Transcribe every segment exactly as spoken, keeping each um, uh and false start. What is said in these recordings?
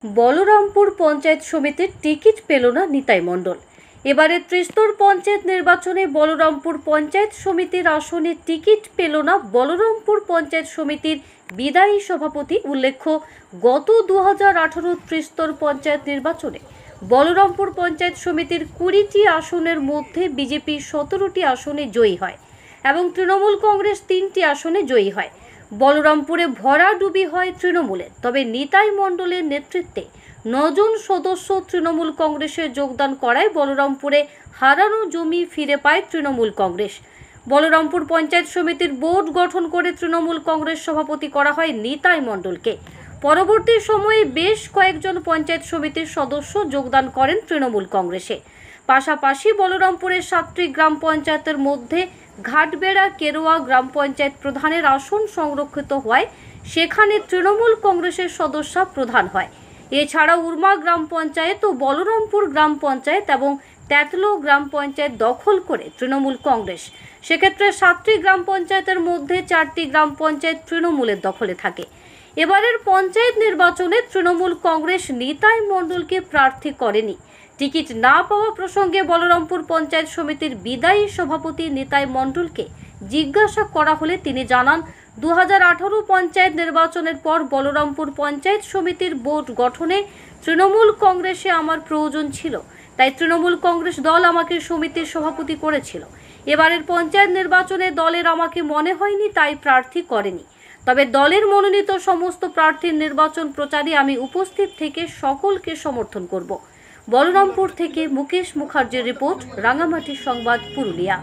বলরামপুর পঞ্চায়েত সমিতির টিকিট পেল না নিতাই মণ্ডল। এবারে ত্রিস্তর পঞ্চায়েত নির্বাচনে বলরামপুর পঞ্চায়েত সমিতির আসনে টিকিট পেল না বলরামপুর পঞ্চায়েত সমিতির বিদায়ী সভাপতি। উল্লেখ্য, গত দু হাজার আঠারো ত্রিস্তর পঞ্চায়েত নির্বাচনে বলরামপুর পঞ্চায়েত সমিতির কুড়িটি আসনের মধ্যে বিজেপি সতেরোটি আসনে জয়ী হয় এবং তৃণমূল কংগ্রেস তিনটি আসনে জয়ী হয়। বলরামপুরে ভরাডুবি হয় তৃণমূলের। তবে নিতাই মণ্ডলের নেতৃত্বে নজন সদস্য তৃণমূল কংগ্রেসে যোগদান করায় বলরামপুরে হারানো জমি ফিরে পায় তৃণমূল কংগ্রেস। বলরামপুর পঞ্চায়েত সমিতির বোর্ড গঠন করে তৃণমূল কংগ্রেস সভাপতি করা হয় নিতাই মণ্ডলকে। পরবর্তী সময়ে বেশ কয়েকজন পঞ্চায়েত সমিতির সদস্য যোগদান করেন তৃণমূল কংগ্রেসে। পাশাপাশি বলরামপুরের সাতটি গ্রাম পঞ্চায়েতের মধ্যে ঘাটবেড়া কেরোয়া গ্রাম পঞ্চায়েত প্রধানের আসন সংরক্ষিত হওয়ায় সেখানে তৃণমূল কংগ্রেসের সদস্য প্রধান হয়। এছাড়া উর্মা গ্রাম পঞ্চায়েত ও বলরামপুর গ্রাম পঞ্চায়েত এবং তেতলো গ্রাম পঞ্চায়েত দখল করে তৃণমূল কংগ্রেস। সেক্ষেত্রে সাতটি গ্রাম পঞ্চায়েতের মধ্যে চারটি গ্রাম পঞ্চায়েত তৃণমূলের দখলে থাকে। এবারের পঞ্চায়েত নির্বাচনে তৃণমূল কংগ্রেস নিতাই মণ্ডলকে প্রার্থী করেনি। টিকিট না পাওয়া প্রসঙ্গে বলরামপুর পঞ্চায়েত সমিতির বিদায়ী সভাপতি নিতাই মণ্ডলকে জিজ্ঞাসা করা হলে তিনি জানান, দু হাজার আঠারো পঞ্চায়েত নির্বাচনের পর বলরামপুর পঞ্চায়েত সমিতির বোর্ড গঠনে তৃণমূল কংগ্রেসে আমার প্রয়োজন ছিল, তাই তৃণমূল কংগ্রেস দল আমাকে সমিতির সভাপতি করেছিল। এবারের পঞ্চায়েত নির্বাচনে দলের আমাকে মনে হয়নি, তাই প্রার্থী করেনি। তবে দলের মনোনীত সমস্ত প্রার্থীর নির্বাচন প্রচারে আমি উপস্থিত থেকে সকলকে সমর্থন করব। বলরামপুর থেকে মুকেশ মুখার্জির রিপোর্ট, রাঙামাটি সংবাদ, পুরুলিয়া।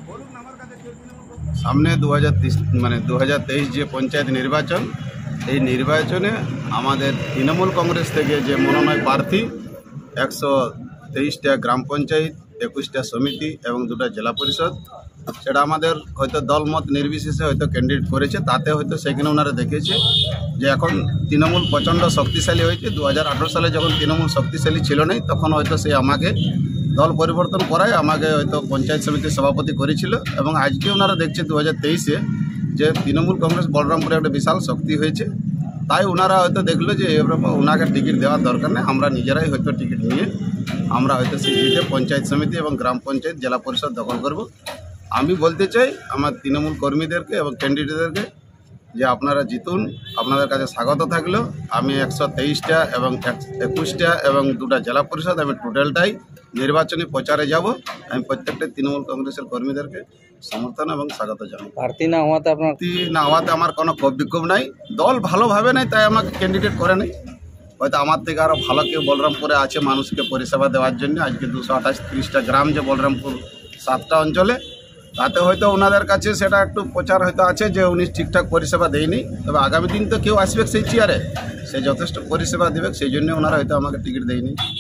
সামনে দু হাজার মানে দু হাজার তেইশ যে পঞ্চায়েত নির্বাচন, এই নির্বাচনে আমাদের তৃণমূল কংগ্রেস থেকে যে মনোনয়ন প্রার্থী একশো তেইশটা গ্রাম পঞ্চায়েত, একুশটা সমিতি এবং দুটা জেলা পরিষদ, সেটা আমাদের হয়তো দলমত নির্বিশেষে হয়তো ক্যান্ডিডেট করেছে। তাতে হয়তো সেখানে ওনারা দেখেছে যে এখন তৃণমূল প্রচণ্ড শক্তিশালী হয়েছে। দু হাজার আঠারো সালে যখন তৃণমূল শক্তিশালী ছিল না, তখন হয়তো সে আমাকে দল পরিবর্তন করায় আমাকে হয়তো পঞ্চায়েত সমিতির সভাপতি করেছিল। এবং আজকে ওনারা দেখছে দু হাজার তেইশে যে তৃণমূল কংগ্রেস বলরামপুরে একটা বিশাল শক্তি হয়েছে, তাই ওনারা হয়তো দেখলো যে ওনাকে টিকিট দেওয়ার দরকার নেই, আমরা নিজেরাই হয়তো টিকিট নিয়ে আমরা হয়তো সেই জিতে পঞ্চায়েত সমিতি এবং গ্রাম পঞ্চায়েত জেলা পরিষদ দখল করব। আমি বলতে চাই আমার তৃণমূল কর্মীদেরকে এবং ক্যান্ডিডেটদেরকে যে আপনারা জিতুন, আপনাদের কাছে স্বাগত থাকলো। আমি একশো তেইশটা এবং একুশটা এবং দুটা জেলা পরিষদ আমি টোটালটাই নির্বাচনী প্রচারে যাব। আমি প্রত্যেকটা তৃণমূল কংগ্রেসের কর্মীদেরকে সমর্থন এবং স্বাগত জানাই। প্রার্থী না হওয়াতে আপনার প্রার্থী না হওয়াতে আমার কোনো ক্ষোভ বিক্ষোভ নাই। দল ভালোভাবে নাই, তাই আমাকে ক্যান্ডিডেট করে নাই। হয়তো আমার থেকে আরও ভালো কেউ বলরামপুরে আছে মানুষকে পরিষেবা দেওয়ার জন্য। আজকে দুশো আঠাশ তিরিশটা গ্রাম যে বলরামপুর সাতটা অঞ্চলে, তাতে হয়তো ওনাদের কাছে সেটা একটু প্রচার হয়তো আছে যে উনি ঠিকঠাক পরিষেবা দেয়নি। তবে আগামী দিন তো কেউ আসবে সেই চেয়ারে, সে যথেষ্ট পরিষেবা দেবে, সেই জন্য ওনারা হয়তো আমাকে টিকিট দেয়নি।